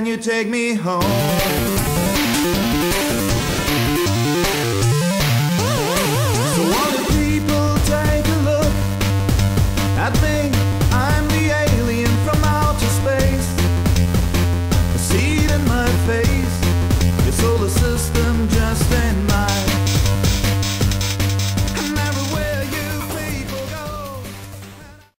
you take me home? So all the people take a look at me. I'm the alien from outer space. I see it in my face. Your solar system just ain't